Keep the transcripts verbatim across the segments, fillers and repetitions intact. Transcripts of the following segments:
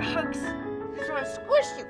hurts. I just want to squish you.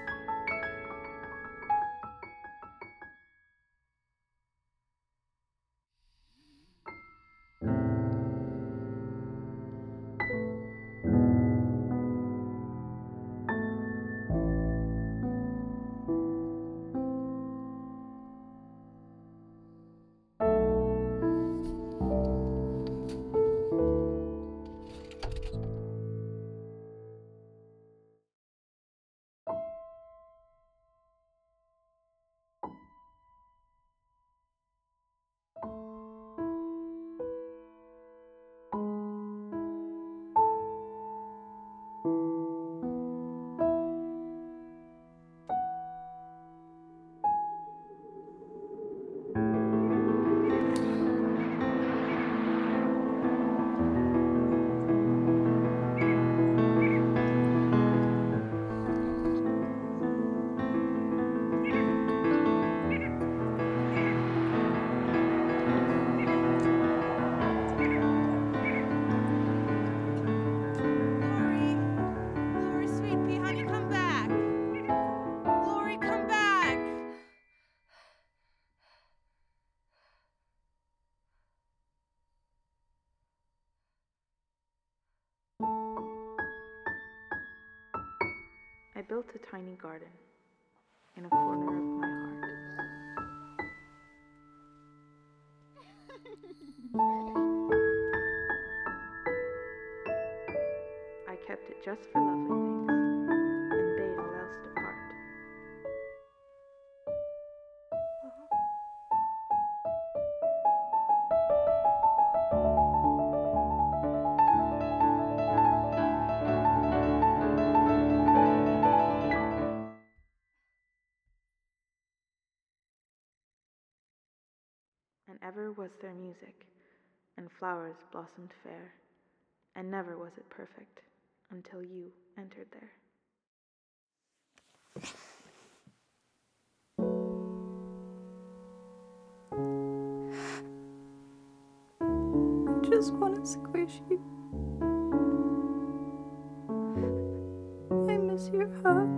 I built a tiny garden in a corner of my heart. I kept it just for lovely things and bade all else depart. And ever was there music, and flowers blossomed fair, and never was it perfect until you entered there. I just want to squish you. I miss your hugs.